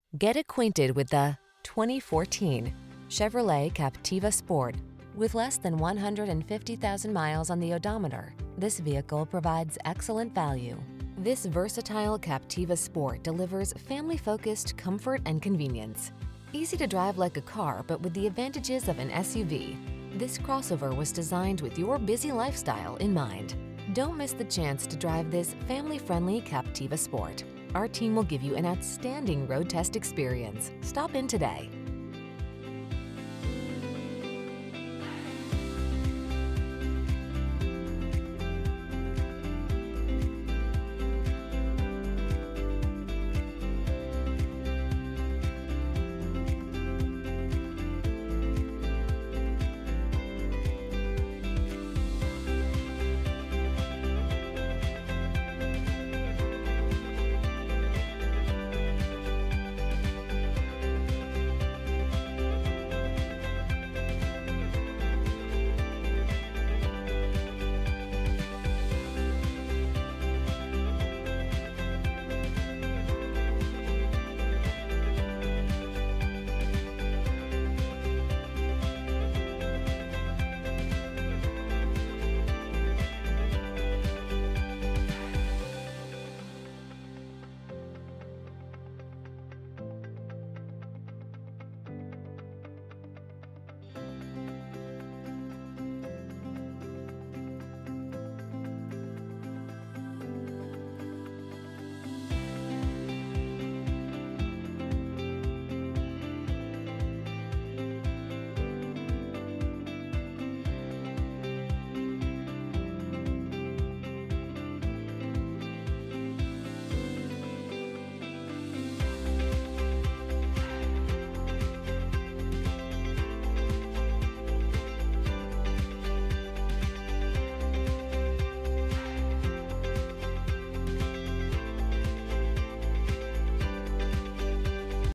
Get acquainted with the 2014 Chevrolet Captiva Sport. With less than 150,000 miles on the odometer, this vehicle provides excellent value. This versatile Captiva Sport delivers family-focused comfort and convenience. Easy to drive like a car, but with the advantages of an SUV. This crossover was designed with your busy lifestyle in mind. Don't miss the chance to drive this family-friendly Captiva Sport. Our team will give you an outstanding road test experience. Stop in today.